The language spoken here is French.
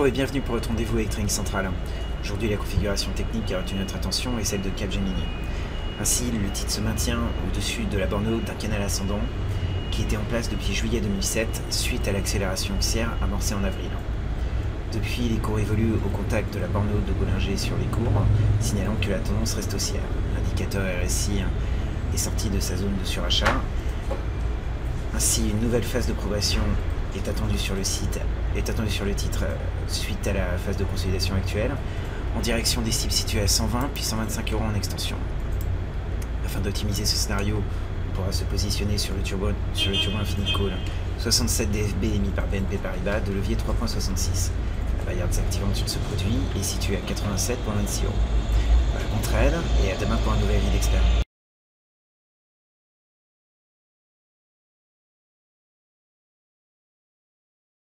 Bonjour et bienvenue pour votre rendez-vous avec Training Central. Aujourd'hui, la configuration technique qui a retenu notre attention est celle de Capgemini. Ainsi, le titre se maintient au-dessus de la borne haute d'un canal ascendant qui était en place depuis juillet 2007 suite à l'accélération haussière amorcée en avril. Depuis, les cours évoluent au contact de la borne haute de Bollinger sur les cours, signalant que la tendance reste haussière. L'indicateur RSI est sorti de sa zone de surachat. Ainsi, une nouvelle phase de progression est attendue sur le titre suite à la phase de consolidation actuelle, en direction des cibles situées à 120 puis 125 € en extension. Afin d'optimiser ce scénario, on pourra se positionner sur le turbo Infinite Call 67 DFB émis par BNP Paribas de levier 3.66. La barrière désactivante sur ce produit est située à 87,26 €. Voilà, on trade et à demain pour un nouvel avis d'expert.